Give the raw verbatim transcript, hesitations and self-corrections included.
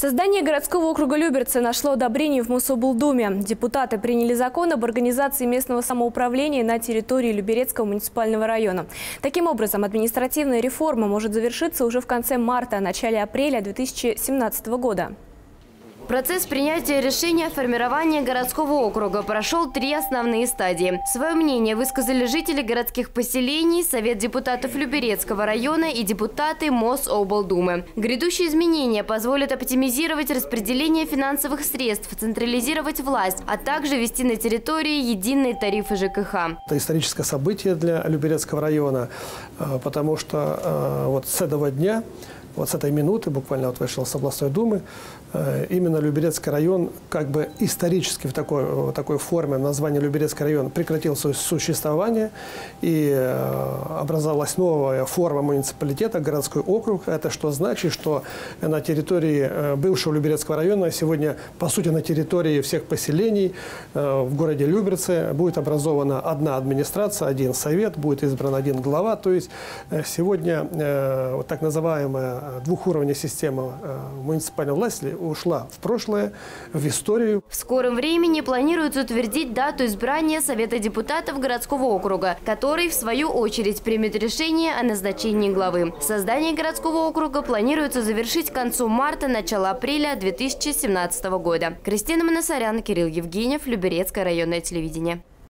Создание городского округа Люберцы нашло одобрение в Мособлдуме. Депутаты приняли закон об организации местного самоуправления на территории Люберецкого муниципального района. Таким образом, административная реформа может завершиться уже в конце марта, начале апреля две тысячи семнадцатого года. Процесс принятия решения о формировании городского округа прошел три основные стадии. Свое мнение высказали жители городских поселений, Совет депутатов Люберецкого района и депутаты Мособлдумы. Грядущие изменения позволят оптимизировать распределение финансовых средств, централизировать власть, а также ввести на территории единые тарифы ЖКХ. Это историческое событие для Люберецкого района, потому что вот с этого дня, вот с этой минуты, буквально вот вышел с областной думы, именно Люберецкий район как бы исторически в такой, в такой форме название Люберецкий район прекратил свое существование, и образовалась новая форма муниципалитета, городской округ. Это что значит, что на территории бывшего Люберецкого района, сегодня по сути на территории всех поселений в городе Люберцы будет образована одна администрация, один совет, будет избран один глава. То есть сегодня вот так называемая двухуровневая система муниципальной власти ушла в прошлое, в историю. В скором времени планируется утвердить дату избрания Совета депутатов городского округа, который, в свою очередь, примет решение о назначении главы. Создание городского округа планируется завершить к концу марта, начало апреля две тысячи семнадцатого года. Кристина Манасарян, Кирилл Евгеньев, Люберецкое районное телевидение.